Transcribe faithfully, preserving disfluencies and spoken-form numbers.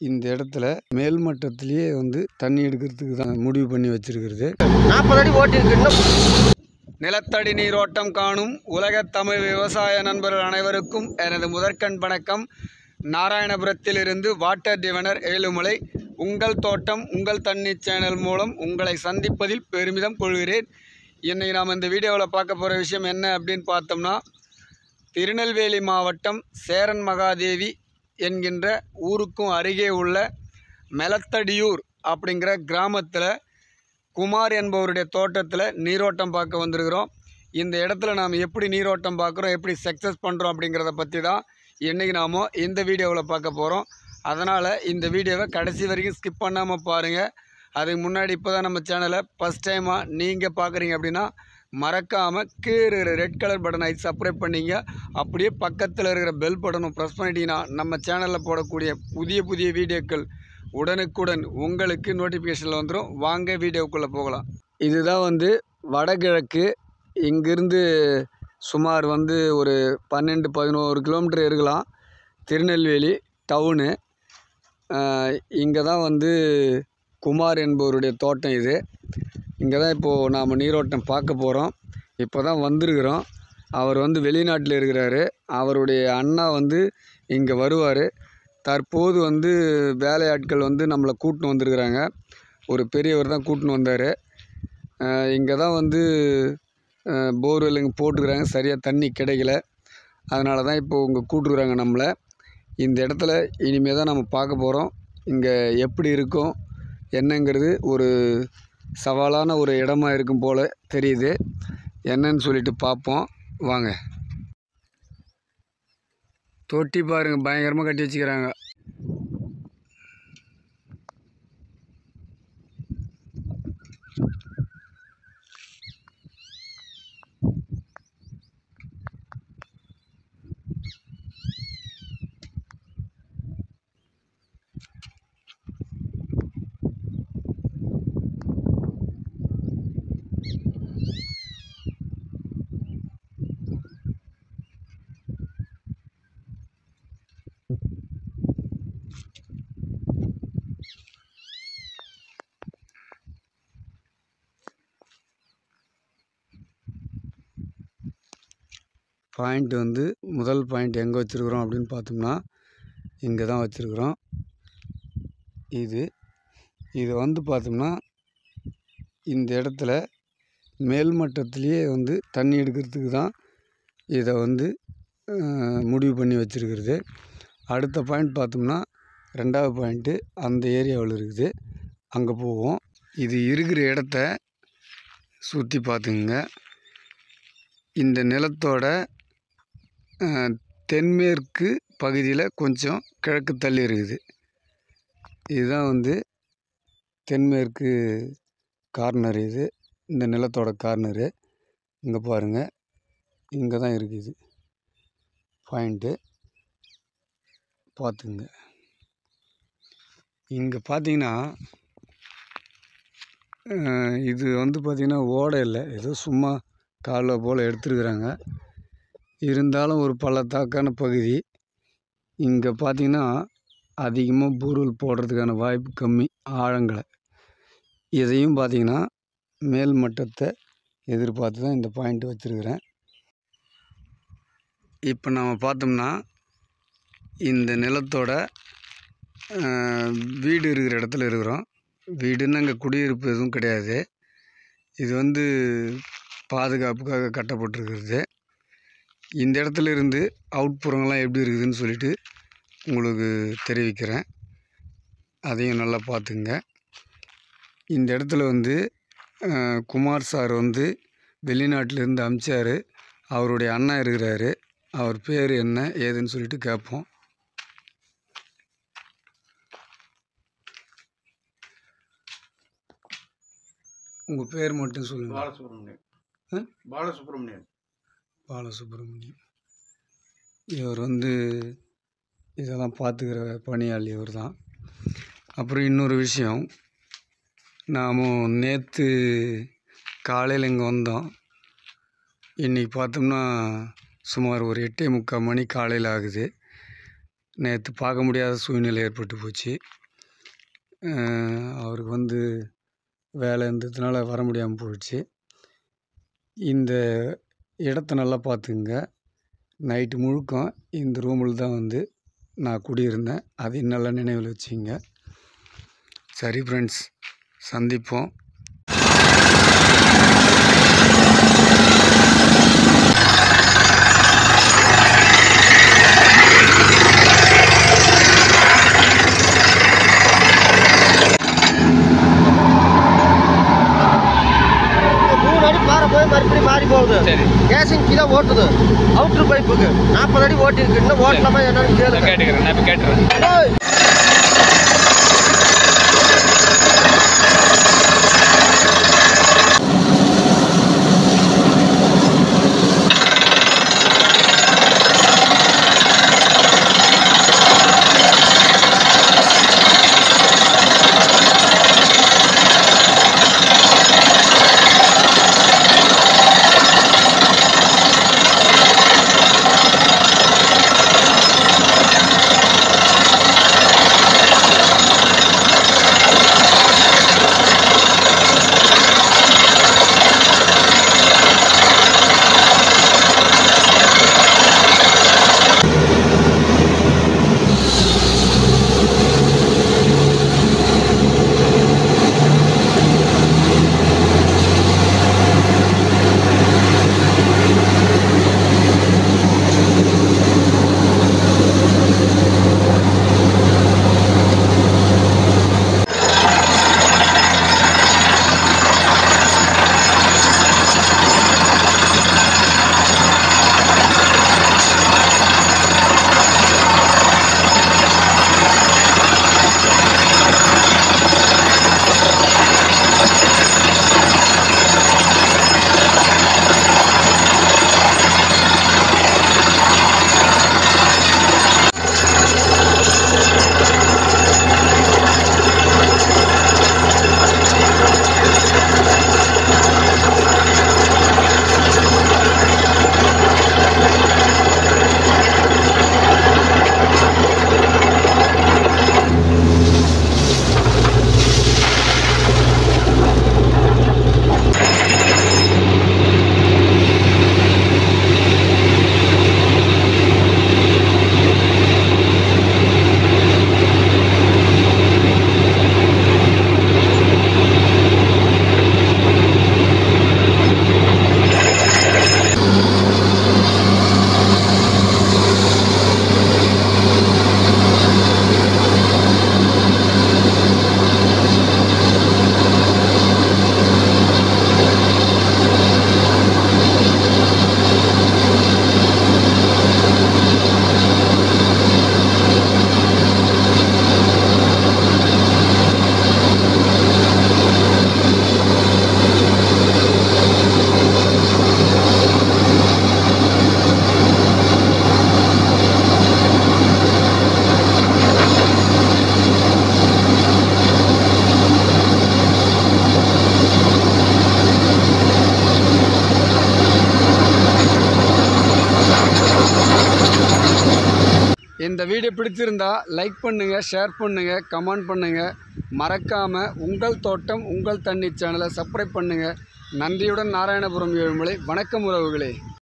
இந்த இடத்துல மேல் மட்டத்திலேயே வந்து தண்ணி எடுக்கிறதுக்கு தான் முடிவு பண்ணி வச்சிருக்கிறது. நாற்பது அடி ஓட்டி இருக்கு. நிலத்தடி நீரோட்டம் காணும் உலகத் தமிழ் விவசாய நண்பர்கள் அனைவருக்கும் எனது முதற்கண் வணக்கம். நாராயணபுரத்தில் இருந்து வாட்டர் டிவனர் ஏழுமலை உங்கள் தோட்டம் உங்கள் தண்ணீர் சேனல் மூலம் உங்களை சந்திப்பதில் பெருமிதம் கொள்கிறேன். இன்னைக்கு நாம் இந்த வீடியோவில் பார்க்க போகிற விஷயம் என்ன அப்படின்னு பார்த்தோம்னா, திருநெல்வேலி மாவட்டம் சேரன் மகாதேவி என்கின்ற ஊருக்கும் அருகே உள்ள மெலத்தடியூர் அப்படிங்கிற கிராமத்தில் குமார் என்பவருடைய தோட்டத்தில் நீரோட்டம் பார்க்க வந்திருக்கிறோம். இந்த இடத்துல நாம் எப்படி நீரோட்டம் பார்க்குறோம், எப்படி சக்ஸஸ் பண்ணுறோம் அப்படிங்கிறத பற்றி தான் இன்றைக்கி நாம் இந்த வீடியோவில் பார்க்க போகிறோம். அதனால் இந்த வீடியோவை கடைசி வரைக்கும் ஸ்கிப் பண்ணாமல் பாருங்கள். அதுக்கு முன்னாடி இப்போ தான் நம்ம சேனலை ஃபஸ்ட் டைமாக நீங்கள் பார்க்குறீங்க அப்படின்னா மறக்காமல் கீழே இருக்கிற ரெட் கலர் பட்டனை சப்ஸ்கிரைப் பண்ணிங்க. அப்படியே பக்கத்தில் இருக்கிற பெல் பட்டனும் ப்ரெஸ் பண்ணிட்டீங்கன்னா நம்ம சேனலில் போடக்கூடிய புதிய புதிய வீடியோக்கள் உடனுக்குடன் உங்களுக்கு நோட்டிஃபிகேஷனில் வந்துடும். வாங்க வீடியோக்குள்ளே போகலாம். இதுதான் வந்து வடகிழக்கு. இங்கிருந்து சுமார் வந்து ஒரு பன்னெண்டு பதினோரு கிலோமீட்டர் இருக்கலாம் திருநெல்வேலி டவுனு. இங்கே தான் வந்து குமார் என்பவருடைய தோட்டம். இது இங்கே தான் இப்போது நாம் நீரோட்டம் பார்க்க போகிறோம். இப்போ தான் வந்திருக்கிறோம். அவர் வந்து வெளிநாட்டில் இருக்கிறாரு. அவருடைய அண்ணா வந்து இங்கே வருவார். தற்போது வந்து வேலையாட்கள் வந்து நம்மளை கூட்டின்னு வந்திருக்கிறாங்க. ஒரு பெரியவர் தான் கூட்டின்னு வந்தார். இங்கே தான் வந்து போர்வெல்லுங்க போட்டுக்கிறாங்க. சரியாக தண்ணி கிடைக்கல. அதனால தான் இப்போது இங்கே கூட்டுருக்குறாங்க நம்மளை. இந்த இடத்துல இனிமேல் தான் நம்ம பார்க்க போகிறோம். இங்கே எப்படி இருக்கும் என்னங்கிறது ஒரு சவாலான ஒரு இடமா இருக்கும் போல் தெரியுது. என்னன்னு சொல்லிட்டு பார்ப்போம் வாங்க. தொட்டி பாருங்கள், பயங்கரமாக கட்டி வச்சுக்கிறாங்க. பாயிண்ட் வந்து முதல் பாயிண்ட் எங்கே வச்சுருக்குறோம் அப்படின்னு பார்த்தோம்னா இங்கே தான் வச்சுருக்குறோம். இது இது வந்து பார்த்தோம்னா இந்த இடத்துல மேல் மட்டத்திலேயே வந்து தண்ணி எடுக்கிறதுக்கு தான் இதை வந்து முடிவு பண்ணி வச்சுருக்கிறது. அடுத்த பாயிண்ட் பார்த்தோம்னா ரெண்டாவது பாயிண்ட்டு அந்த ஏரியாவில் இருக்குது. அங்கே போவோம். இது இருக்கிற இடத்த சுற்றி பார்த்துங்க. இந்த நிலத்தோட தென்மேற்கு பகுதியில் கொஞ்சம் கிழக்கு தள்ளி இருக்குது. இதுதான் வந்து தென்மேற்கு கார்னர். இது இந்த நிலத்தோட கார்னரு. இங்கே பாருங்கள், இங்கே தான் இருக்குது பாயிண்ட்டு. பார்த்துங்க. இங்கே பார்த்தீங்கன்னா இது வந்து பார்த்திங்கன்னா ஓடை இல்லை, ஏதோ சும்மா காலை போல் எடுத்துருக்குறாங்க. இருந்தாலும் ஒரு பள்ளத்தாக்கான பகுதி. இங்கே பார்த்திங்கன்னா அதிகமாக போர்வெல் போடுறதுக்கான வாய்ப்பு கம்மி, ஆழங்களை. இதையும் பார்த்திங்கன்னா மேல் மட்டத்தை எதிர்பார்த்து தான் இந்த பாயிண்ட் வச்சுருக்கிறேன். இப்போ நாம் பார்த்தோம்னா இந்த நிலத்தோட வீடு இருக்கிற இடத்துல இருக்கிறோம். வீடுன்னு அங்கே குடியிருப்பு எதுவும் கிடையாது. இது வந்து பாதுகாப்புக்காக கட்டப்பட்டிருக்கிறது. இந்த இடத்துல இருந்து அவுட்புறங்கள்லாம் எப்படி இருக்குதுன்னு சொல்லிட்டு உங்களுக்கு தெரிவிக்கிறேன். அதையும் நல்லா பார்த்துங்க. இந்த இடத்துல வந்து குமார் சார் வந்து வெளிநாட்டிலேருந்து அனுப்பிச்சார். அவருடைய அண்ணா இருக்கிறாரு. அவர் பேர் என்ன ஏதுன்னு சொல்லிட்டு கேட்போம். உங்கள் பேர் மட்டும் சொல்லுங்கள். பாலசுப்ரமணியன். பாலசுப்ரமணியன் பாலசுப்ரமணியம். இவர் வந்து இதெல்லாம் பார்த்துக்கிற பணியாளி இவர் தான். அப்புறம் இன்னொரு விஷயம், நாம் நேற்று காலையில் இங்கே வந்தோம். இன்றைக்கி பார்த்தோம்னா சுமார் ஒரு எட்டே முக்கால் மணி காலையில் ஆகுது. நேற்று பார்க்க முடியாத சூழ்நிலை ஏற்பட்டு போச்சு. அவருக்கு வந்து வேலை இருந்ததுனால வர முடியாமல் போயிடுச்சு. இந்த இடத்த நல்லா பார்த்துக்குங்க. நைட்டு முழுக்கம் இந்த ரூமில் தான் வந்து நான் குடியிருந்தேன். அதையும் நல்லா நினைவில் வச்சுங்க. சரி ஃப்ரெண்ட்ஸ், சந்திப்போம். மறுபடியும் மாறி போகுது. சரி, கேசிங் கீழே ஓட்டுது. அவுட்ரு பைப்புக்கு நாற்பது அடி ஓட்டி இருக்கு. இன்னும் ஓட்டலாமா என்னன்னு கேளு. கேட்டுக்கிறேன், நான் இப்போ கேட்டுறேன். இந்த வீடியோ பிடிச்சிருந்தா லைக் பண்ணுங்கள், ஷேர் பண்ணுங்கள், கமெண்ட் பண்ணுங்கள். மறக்காமல் உங்கள் தோட்டம் உங்கள் தண்ணீர் சேனலை சப்ஸ்கிரைப் பண்ணுங்கள். நன்றியுடன் நாராயணபுரம் ஏழுமலை. வணக்கம் உறவுகளே.